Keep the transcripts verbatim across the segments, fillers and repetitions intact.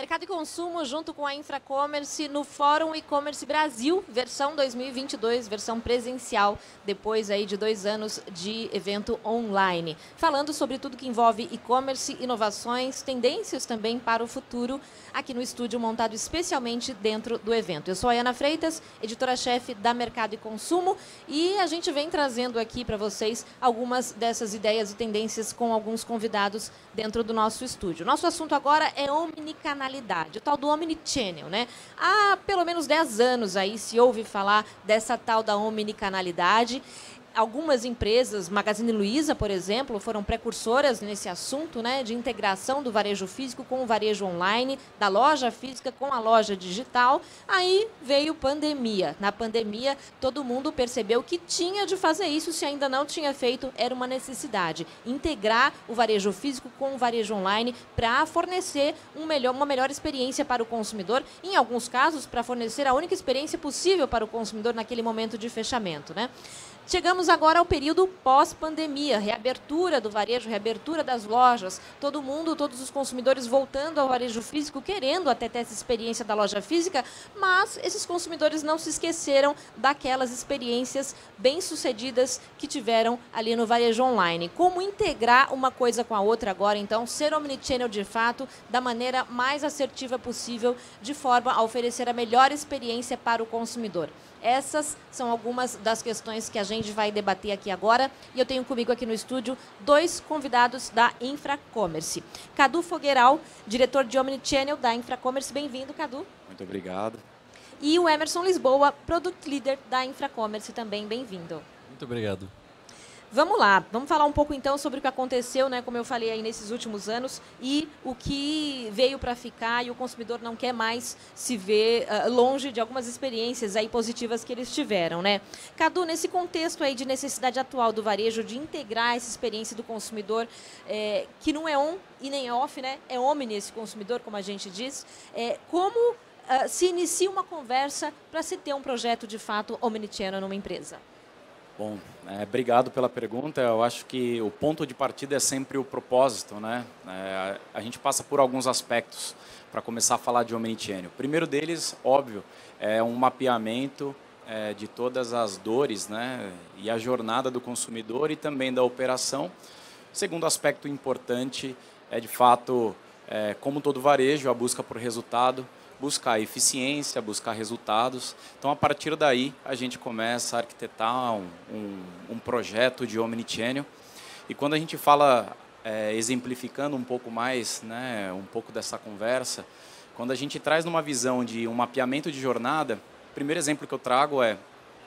Mercado e Consumo, junto com a Infracommerce, no Fórum E-Commerce Brasil, versão dois mil e vinte e dois, versão presencial, depois aí de dois anos de evento online. Falando sobre tudo que envolve e-commerce, inovações, tendências também para o futuro, aqui no estúdio montado especialmente dentro do evento. Eu sou a Ana Freitas, editora-chefe da Mercado e Consumo, e a gente vem trazendo aqui para vocês algumas dessas ideias e tendências com alguns convidados dentro do nosso estúdio. Nosso assunto agora é omnicanalidade. O tal do Omnichannel, né? Há pelo menos dez anos aí se ouve falar dessa tal da omnicanalidade. Algumas empresas, Magazine Luiza, por exemplo, foram precursoras nesse assunto, né, de integração do varejo físico com o varejo online, da loja física com a loja digital. Aí veio pandemia. Na pandemia, todo mundo percebeu que tinha de fazer isso, se ainda não tinha feito, era uma necessidade. Integrar o varejo físico com o varejo online para fornecer um melhor, uma melhor experiência para o consumidor, em alguns casos, para fornecer a única experiência possível para o consumidor naquele momento de fechamento, né? Chegamos agora ao período pós-pandemia, reabertura do varejo, reabertura das lojas, todo mundo, todos os consumidores voltando ao varejo físico, querendo até ter essa experiência da loja física, mas esses consumidores não se esqueceram daquelas experiências bem-sucedidas que tiveram ali no varejo online. Como integrar uma coisa com a outra agora, então, ser omnichannel de fato, da maneira mais assertiva possível, de forma a oferecer a melhor experiência para o consumidor. Essas são algumas das questões que a gente vai debater aqui agora. E eu tenho comigo aqui no estúdio dois convidados da Infracommerce. Cadu Fogueiral, diretor de Omnichannel da Infracommerce. Bem-vindo, Cadu. Muito obrigado. E o Emerson Lisboa, Product Leader da Infracommerce, também bem-vindo. Muito obrigado. Vamos lá, vamos falar um pouco então sobre o que aconteceu, né, como eu falei aí nesses últimos anos, e o que veio para ficar e o consumidor não quer mais se ver uh, longe de algumas experiências aí positivas que eles tiveram, né? Cadu, nesse contexto aí de necessidade atual do varejo de integrar essa experiência do consumidor, é, que não é on e nem off, né? É omni esse consumidor, como a gente diz, é, como uh, se inicia uma conversa para se ter um projeto de fato omnichannel numa empresa? Bom, é, obrigado pela pergunta. Eu acho que o ponto de partida é sempre o propósito, né? É, a gente passa por alguns aspectos para começar a falar de omnichannel. O primeiro deles, óbvio, é um mapeamento é, de todas as dores, né? E a jornada do consumidor e também da operação. O segundo aspecto importante é, de fato, é, como todo varejo, a busca por resultado, buscar eficiência, buscar resultados. Então, a partir daí, a gente começa a arquitetar um, um, um projeto de omnichannel. E quando a gente fala, é, exemplificando um pouco mais, né, um pouco dessa conversa, quando a gente traz numa visão de um mapeamento de jornada, o primeiro exemplo que eu trago é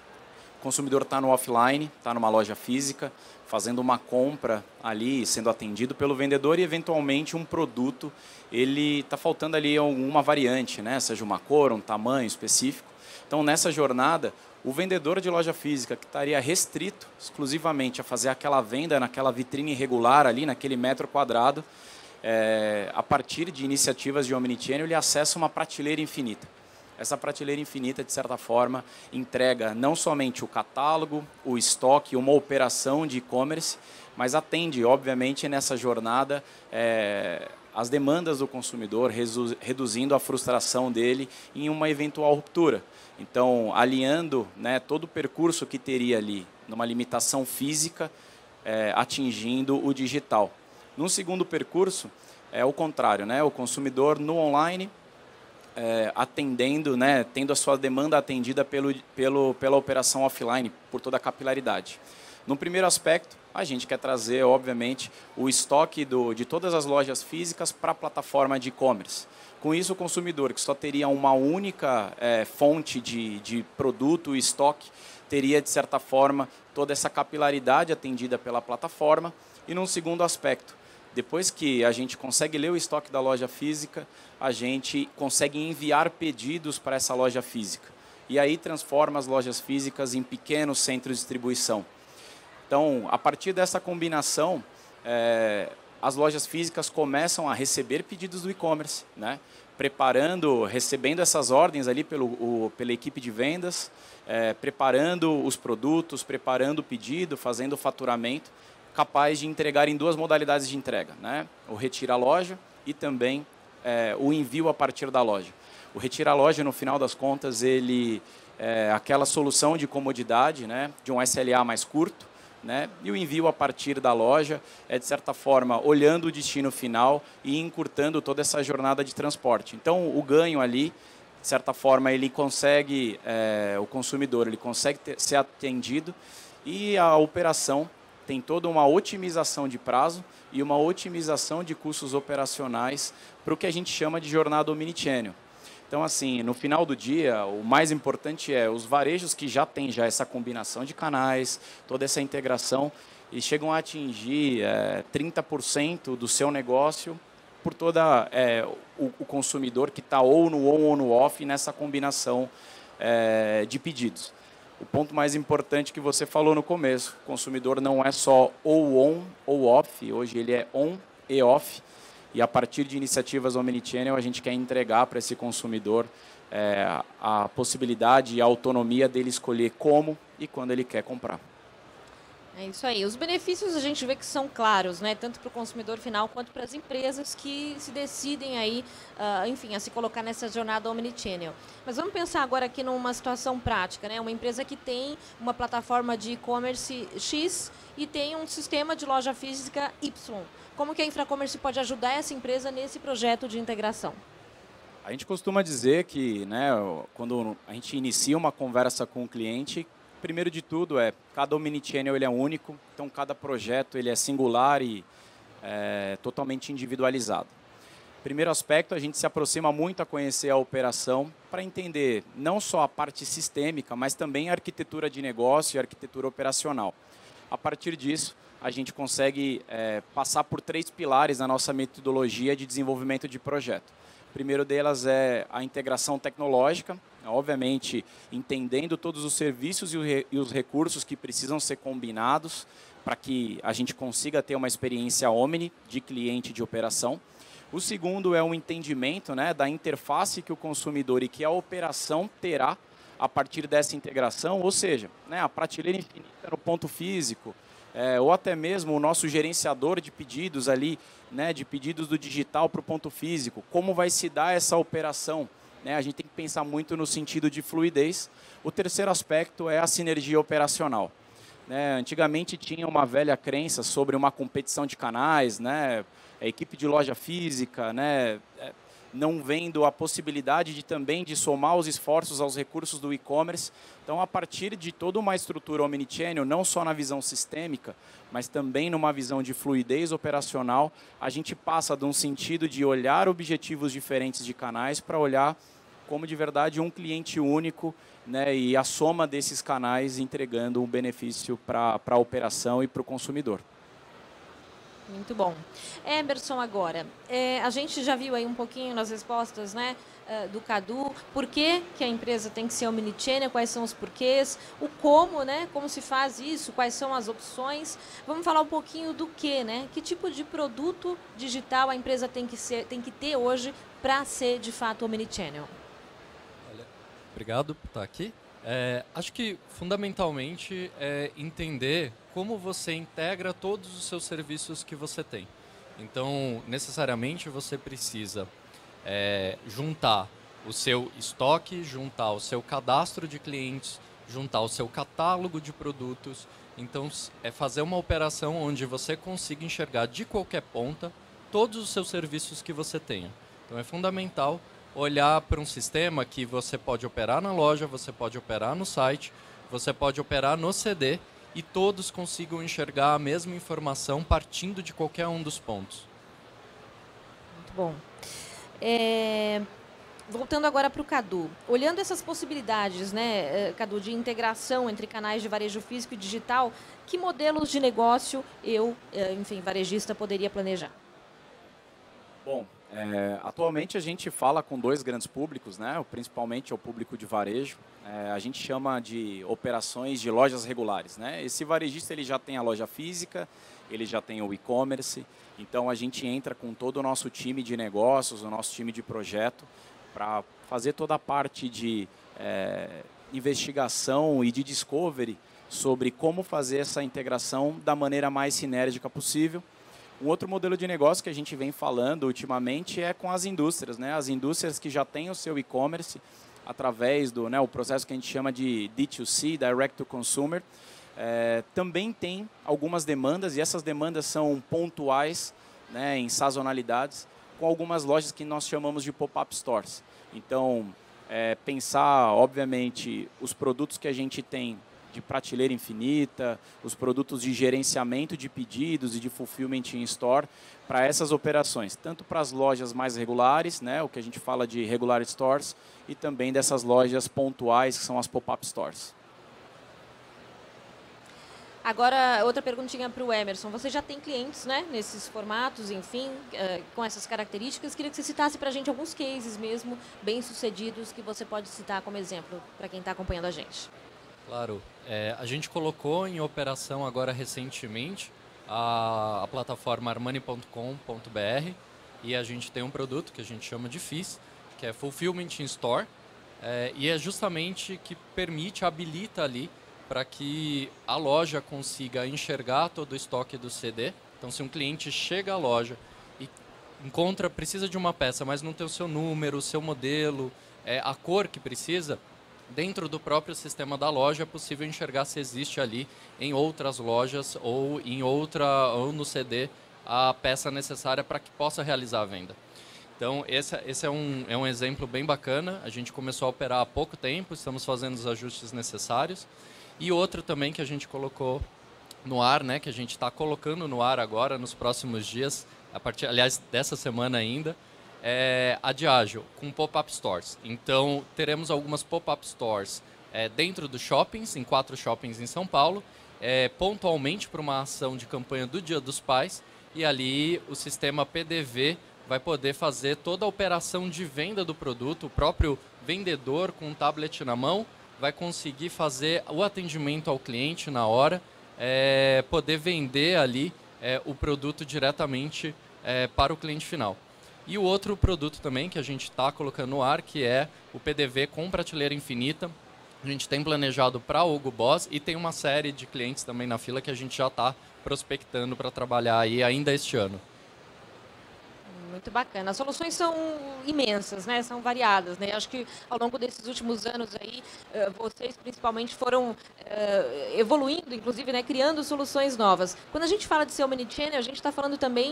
o consumidor está no offline, está numa loja física, fazendo uma compra ali, sendo atendido pelo vendedor e, eventualmente, um produto, ele está faltando ali alguma variante, né? Seja uma cor, um tamanho específico. Então, nessa jornada, o vendedor de loja física, que estaria restrito exclusivamente a fazer aquela venda naquela vitrine irregular ali, naquele metro quadrado, é, a partir de iniciativas de omnichannel, ele acessa uma prateleira infinita. Essa prateleira infinita, de certa forma, entrega não somente o catálogo, o estoque, uma operação de e-commerce, mas atende, obviamente, nessa jornada, é, as demandas do consumidor, reduzindo a frustração dele em uma eventual ruptura. Então, alinhando, né, todo o percurso que teria ali, numa limitação física, é, atingindo o digital. Num segundo percurso, é o contrário, né, o consumidor no online, É, atendendo, né, tendo a sua demanda atendida pelo, pelo, pela operação offline, por toda a capilaridade. No primeiro aspecto, a gente quer trazer, obviamente, o estoque do, de todas as lojas físicas para a plataforma de e-commerce. Com isso, o consumidor, que só teria uma única é, fonte de, de produto e estoque, teria, de certa forma, toda essa capilaridade atendida pela plataforma. E num segundo aspecto, depois que a gente consegue ler o estoque da loja física, a gente consegue enviar pedidos para essa loja física. E aí transforma as lojas físicas em pequenos centros de distribuição. Então, a partir dessa combinação, é, as lojas físicas começam a receber pedidos do e-commerce, né? Preparando, recebendo essas ordens ali pelo, o, pela equipe de vendas, é, preparando os produtos, preparando o pedido, fazendo o faturamento, capaz de entregar em duas modalidades de entrega, né? O retira a loja e também é, o envio a partir da loja. O Retira Loja, no final das contas, ele é aquela solução de comodidade, né, de um S L A mais curto, né, e o envio a partir da loja é, de certa forma, olhando o destino final e encurtando toda essa jornada de transporte. Então, o ganho ali, de certa forma, ele consegue, é, o consumidor ele consegue ter, ser atendido e a operação tem toda uma otimização de prazo e uma otimização de custos operacionais para o que a gente chama de jornada omnichannel. Então, assim, no final do dia, o mais importante é os varejos que já têm já essa combinação de canais, toda essa integração, e chegam a atingir é, trinta por cento do seu negócio por toda é, o, o consumidor que está ou no on ou no off nessa combinação é, de pedidos. O ponto mais importante que você falou no começo, o consumidor não é só ou on ou off, hoje ele é on e off, e a partir de iniciativas omnichannel a gente quer entregar para esse consumidor é, a possibilidade e a autonomia dele escolher como e quando ele quer comprar. É isso aí. Os benefícios a gente vê que são claros, né? Tanto para o consumidor final quanto para as empresas que se decidem aí, uh, enfim, a se colocar nessa jornada omnichannel. Mas vamos pensar agora aqui numa situação prática, né? Uma empresa que tem uma plataforma de e-commerce X e tem um sistema de loja física Y. Como que a Infracommerce pode ajudar essa empresa nesse projeto de integração? A gente costuma dizer que, né, quando a gente inicia uma conversa com o cliente, primeiro de tudo é, cada omnichannel ele é único, então cada projeto ele é singular e é, totalmente individualizado. Primeiro aspecto, a gente se aproxima muito a conhecer a operação para entender não só a parte sistêmica, mas também a arquitetura de negócio e a arquitetura operacional. A partir disso, a gente consegue é, passar por três pilares na nossa metodologia de desenvolvimento de projeto. O primeiro delas é a integração tecnológica, obviamente entendendo todos os serviços e os recursos que precisam ser combinados para que a gente consiga ter uma experiência omni de cliente de operação. O segundo é o entendimento, né, da interface que o consumidor e que a operação terá a partir dessa integração, ou seja, né, a prateleira infinita no ponto físico, é, ou até mesmo o nosso gerenciador de pedidos ali, né, de pedidos do digital para o ponto físico, como vai se dar essa operação? Né, a gente tem que pensar muito no sentido de fluidez. O terceiro aspecto é a sinergia operacional. Né, antigamente tinha uma velha crença sobre uma competição de canais, né, a equipe de loja física, né, não vendo a possibilidade de também de somar os esforços aos recursos do e-commerce. Então, a partir de toda uma estrutura omnichannel, não só na visão sistêmica, mas também numa visão de fluidez operacional, a gente passa de um sentido de olhar objetivos diferentes de canais para olhar como de verdade um cliente único, né, e a soma desses canais entregando um benefício para a operação e para o consumidor. Muito bom. Emerson, agora, é, a gente já viu aí um pouquinho nas respostas, né, do Cadu, por que, que a empresa tem que ser omnichannel, quais são os porquês, o como, né, como se faz isso, quais são as opções. Vamos falar um pouquinho do que, né? Que tipo de produto digital a empresa tem que, ser, tem que ter hoje para ser, de fato, omnichannel? Olha, obrigado por estar aqui. É, acho que, fundamentalmente, é entender como você integra todos os seus serviços que você tem. Então, necessariamente, você precisa é, juntar o seu estoque, juntar o seu cadastro de clientes, juntar o seu catálogo de produtos. Então, é fazer uma operação onde você consiga enxergar de qualquer ponta todos os seus serviços que você tenha. Então, é fundamental olhar para um sistema que você pode operar na loja, você pode operar no site, você pode operar no C D e todos consigam enxergar a mesma informação partindo de qualquer um dos pontos. Muito bom. É, voltando agora para o Cadu, olhando essas possibilidades, né, Cadu, de integração entre canais de varejo físico e digital, que modelos de negócio eu, enfim, varejista, poderia planejar? Bom, é, atualmente a gente fala com dois grandes públicos, né? Principalmente o público de varejo. É, a gente chama de operações de lojas regulares, né? Esse varejista ele já tem a loja física, ele já tem o e-commerce, então a gente entra com todo o nosso time de negócios, o nosso time de projeto, para fazer toda a parte de é, investigação e de discovery sobre como fazer essa integração da maneira mais sinérgica possível. Um outro modelo de negócio que a gente vem falando ultimamente é com as indústrias, né? As indústrias que já têm o seu e-commerce através do, né, o processo que a gente chama de D dois C, Direct to Consumer, é, também tem algumas demandas, e essas demandas são pontuais, né, em sazonalidades, com algumas lojas que nós chamamos de pop-up stores. Então, é, pensar, obviamente, os produtos que a gente tem de prateleira infinita, os produtos de gerenciamento de pedidos e de fulfillment in store para essas operações, tanto para as lojas mais regulares, né, o que a gente fala de regular stores, e também dessas lojas pontuais, que são as pop-up stores. Agora, outra perguntinha para o Emerson. Você já tem clientes, né, nesses formatos, enfim, uh, com essas características. Queria que você citasse para a gente alguns cases mesmo, bem-sucedidos, que você pode citar como exemplo para quem está acompanhando a gente. Claro. É, a gente colocou em operação agora recentemente a, a plataforma armani ponto com ponto br e a gente tem um produto que a gente chama de F I S, que é Fulfillment in Store, é, e é justamente que permite, habilita ali para que a loja consiga enxergar todo o estoque do C D. Então, se um cliente chega à loja e encontra, precisa de uma peça, mas não tem o seu número, o seu modelo, é, a cor que precisa, dentro do próprio sistema da loja é possível enxergar se existe ali em outras lojas ou em outra ou no C D a peça necessária para que possa realizar a venda. Então, esse, esse é, um, é um exemplo bem bacana. A gente começou a operar há pouco tempo, estamos fazendo os ajustes necessários. E outro também que a gente colocou no ar, né, que a gente está colocando no ar agora, nos próximos dias, a partir, aliás, dessa semana ainda, é a Diageo, com pop-up stores. Então, teremos algumas pop-up stores é, dentro dos shoppings, em quatro shoppings em São Paulo, é, pontualmente para uma ação de campanha do Dia dos Pais, e ali o sistema P D V vai poder fazer toda a operação de venda do produto, o próprio vendedor com um tablet na mão vai conseguir fazer o atendimento ao cliente na hora, é, poder vender ali é, o produto diretamente é, para o cliente final. E o outro produto também que a gente está colocando no ar, que é o P D V com prateleira infinita. A gente tem planejado para o Hugo Boss e tem uma série de clientes também na fila que a gente já está prospectando para trabalhar aí ainda este ano. Muito bacana. As soluções são imensas, né? São variadas, né? Acho que ao longo desses últimos anos aí, vocês principalmente foram evoluindo, inclusive, né? Criando soluções novas. Quando a gente fala de ser omnichannel, a gente está falando também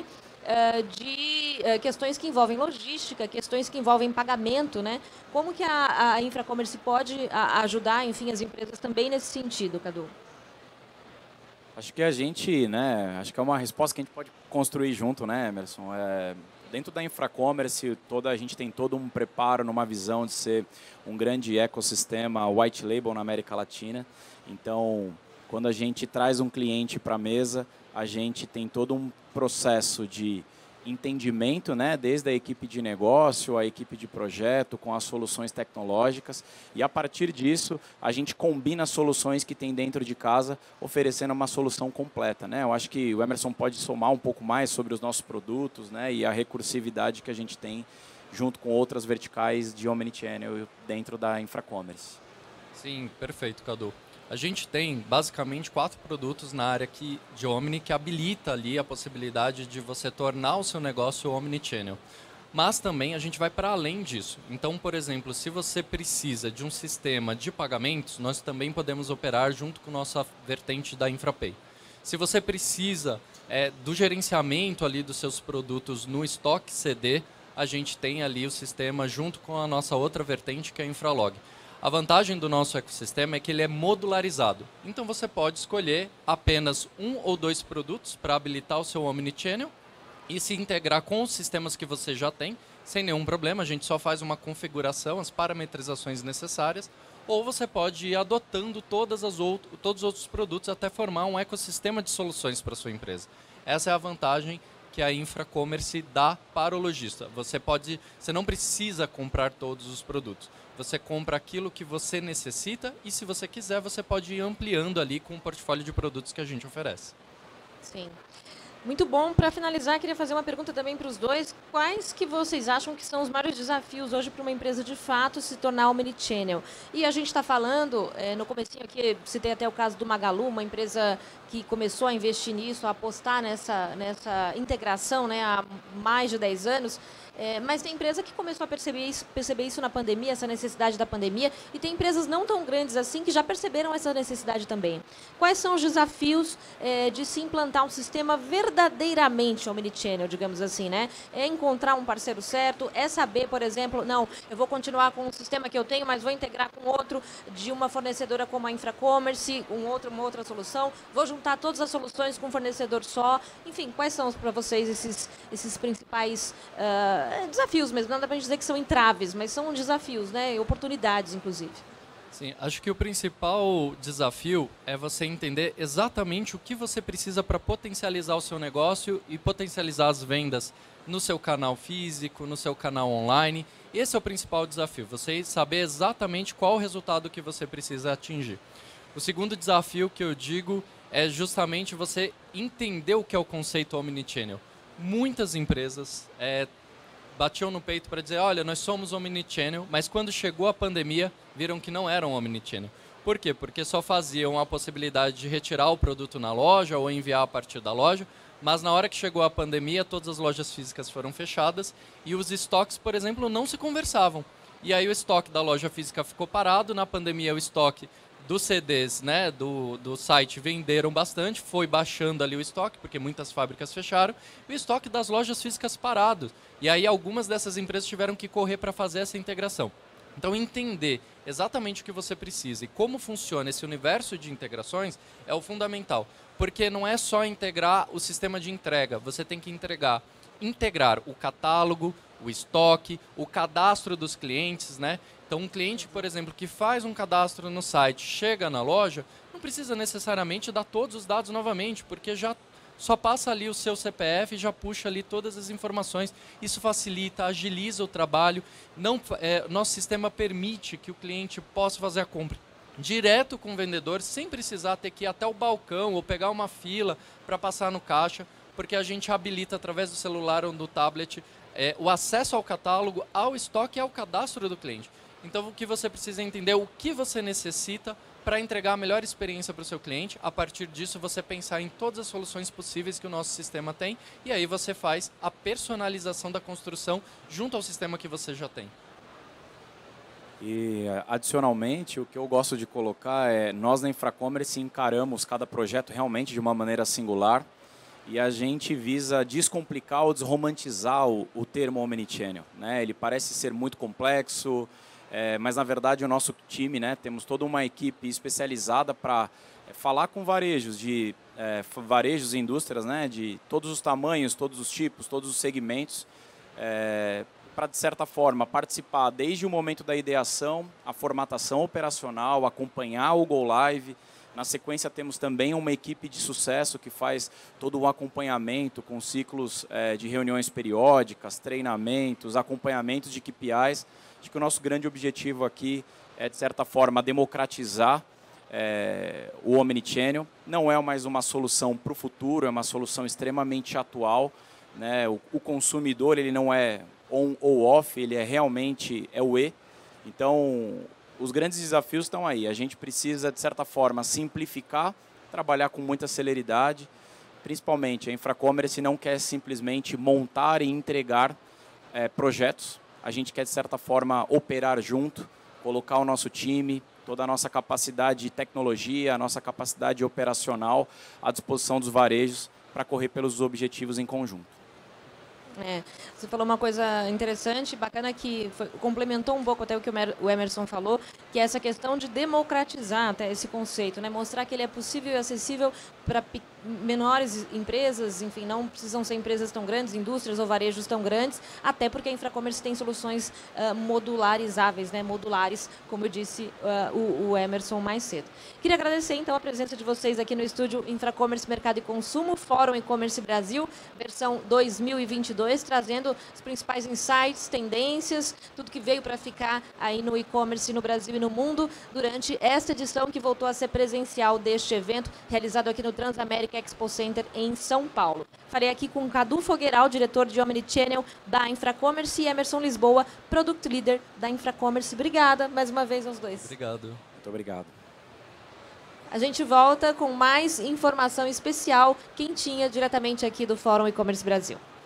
de questões que envolvem logística, questões que envolvem pagamento, né? Como que a, a Infracommerce pode ajudar, enfim, as empresas também nesse sentido, Cadu? Acho que a gente, né? Acho que é uma resposta que a gente pode construir junto, né, Emerson? É, dentro da Infracommerce, toda, a gente tem todo um preparo numa visão de ser um grande ecossistema white label na América Latina. Então, quando a gente traz um cliente para a mesa, a gente tem todo um processo de entendimento, né, desde a equipe de negócio, a equipe de projeto, com as soluções tecnológicas, e a partir disso a gente combina as soluções que tem dentro de casa, oferecendo uma solução completa, né? Eu acho que o Emerson pode somar um pouco mais sobre os nossos produtos, né, e a recursividade que a gente tem junto com outras verticais de omnichannel dentro da Infracommerce. Sim, perfeito, Cadu. A gente tem basicamente quatro produtos na área que, de Omni que habilita ali a possibilidade de você tornar o seu negócio omnichannel. Mas também a gente vai para além disso. Então, por exemplo, se você precisa de um sistema de pagamentos, nós também podemos operar junto com nossa vertente da InfraPay. Se você precisa é, do gerenciamento ali dos seus produtos no estoque C D, a gente tem ali o sistema junto com a nossa outra vertente, que é a Infralog. A vantagem do nosso ecossistema é que ele é modularizado. Então você pode escolher apenas um ou dois produtos para habilitar o seu omnichannel e se integrar com os sistemas que você já tem, sem nenhum problema. A gente só faz uma configuração, as parametrizações necessárias, ou você pode ir adotando todas as outro, todos os outros produtos até formar um ecossistema de soluções para a sua empresa. Essa é a vantagem que a Infracommerce dá para o lojista. Você pode, você não precisa comprar todos os produtos. Você compra aquilo que você necessita e, se você quiser, você pode ir ampliando ali com o portfólio de produtos que a gente oferece. Sim. Muito bom. Para finalizar, queria fazer uma pergunta também para os dois. Quais que vocês acham que são os maiores desafios hoje para uma empresa de fato se tornar omnichannel? E a gente está falando, é, no comecinho aqui, citei até o caso do Magalu, uma empresa que começou a investir nisso, a apostar nessa, nessa integração, né, há mais de dez anos. É, mas tem empresa que começou a perceber isso, perceber isso na pandemia, essa necessidade da pandemia, e tem empresas não tão grandes assim que já perceberam essa necessidade também. Quais são os desafios é, de se implantar um sistema verdadeiramente omnichannel, digamos assim, né? É encontrar um parceiro certo, é saber, por exemplo, não, eu vou continuar com o sistema que eu tenho, mas vou integrar com outro de uma fornecedora como a Infracommerce, um outro, uma outra solução, vou juntar todas as soluções com um fornecedor só. Enfim, quais são para vocês esses, esses principais uh, desafios mesmo? Não dá para a gente dizer que são entraves, mas são desafios, né? Oportunidades, inclusive. Sim, acho que o principal desafio é você entender exatamente o que você precisa para potencializar o seu negócio e potencializar as vendas no seu canal físico, no seu canal online. Esse é o principal desafio, você saber exatamente qual o resultado que você precisa atingir. O segundo desafio que eu digo é justamente você entender o que é o conceito omnichannel. Muitas empresas é, batiam no peito para dizer, olha, nós somos omnichannel, mas quando chegou a pandemia, viram que não eram omnichannel. Por quê? Porque só faziam a possibilidade de retirar o produto na loja ou enviar a partir da loja, mas na hora que chegou a pandemia, todas as lojas físicas foram fechadas e os estoques, por exemplo, não se conversavam. E aí o estoque da loja física ficou parado, na pandemia o estoque dos C Ds, né, do, do site venderam bastante, foi baixando ali o estoque, porque muitas fábricas fecharam, e o estoque das lojas físicas parado. E aí algumas dessas empresas tiveram que correr para fazer essa integração. Então entender exatamente o que você precisa e como funciona esse universo de integrações é o fundamental. Porque não é só integrar o sistema de entrega, você tem que entregar, integrar o catálogo, o estoque, o cadastro dos clientes, né? Então, um cliente, por exemplo, que faz um cadastro no site, chega na loja, não precisa necessariamente dar todos os dados novamente, porque já só passa ali o seu C P F e já puxa ali todas as informações. Isso facilita, agiliza o trabalho. Não, é, nosso sistema permite que o cliente possa fazer a compra direto com o vendedor, sem precisar ter que ir até o balcão ou pegar uma fila para passar no caixa, porque a gente habilita através do celular ou do tablet é, o acesso ao catálogo, ao estoque e ao cadastro do cliente. Então, o que você precisa entender é o que você necessita para entregar a melhor experiência para o seu cliente. A partir disso, você pensar em todas as soluções possíveis que o nosso sistema tem e aí você faz a personalização da construção junto ao sistema que você já tem. E, adicionalmente, o que eu gosto de colocar é, nós na Infracommerce encaramos cada projeto realmente de uma maneira singular e a gente visa descomplicar ou desromantizar o, o termo omnichannel, né? Ele parece ser muito complexo, é, mas na verdade o nosso time, né, temos toda uma equipe especializada para é, falar com varejos, de é, varejos e indústrias, né, de todos os tamanhos, todos os tipos, todos os segmentos, é, para, de certa forma, participar desde o momento da ideação, a formatação operacional, acompanhar o Go Live. Na sequência, temos também uma equipe de sucesso que faz todo o acompanhamento com ciclos é, de reuniões periódicas, treinamentos, acompanhamentos de K P Is. Acho que o nosso grande objetivo aqui é, de certa forma, democratizar é, o omnichannel. Não é mais uma solução para o futuro, é uma solução extremamente atual, né? O, o consumidor ele não é on ou off, ele é realmente é o E. Então, os grandes desafios estão aí. A gente precisa, de certa forma, simplificar, trabalhar com muita celeridade. Principalmente, a Infracommerce não quer simplesmente montar e entregar é, projetos. A gente quer, de certa forma, operar junto, colocar o nosso time, toda a nossa capacidade de tecnologia, a nossa capacidade operacional à disposição dos varejos para correr pelos objetivos em conjunto. É, você falou uma coisa interessante, bacana, que foi, complementou um pouco até o que o Emerson falou, que é essa questão de democratizar até esse conceito, né? Mostrar que ele é possível e acessível para menores empresas, enfim, não precisam ser empresas tão grandes, indústrias ou varejos tão grandes, até porque a Infracommerce tem soluções uh, modularizáveis, né? Modulares, como eu disse uh, o, o Emerson mais cedo. Queria agradecer, então, a presença de vocês aqui no estúdio Infracommerce Mercado e Consumo, Fórum E-Commerce Brasil, versão dois mil e vinte e dois. dois, trazendo os principais insights, tendências, tudo que veio para ficar aí no e-commerce no Brasil e no mundo durante esta edição que voltou a ser presencial deste evento, realizado aqui no Transamérica Expo Center em São Paulo. Falei aqui com Cadu Fogueiral, diretor de Omnichannel da Infracommerce, e Emerson Lisboa, Product Leader da Infracommerce. Obrigada mais uma vez aos dois. Obrigado. Muito obrigado. A gente volta com mais informação especial, quentinha, diretamente aqui do Fórum E-Commerce Brasil.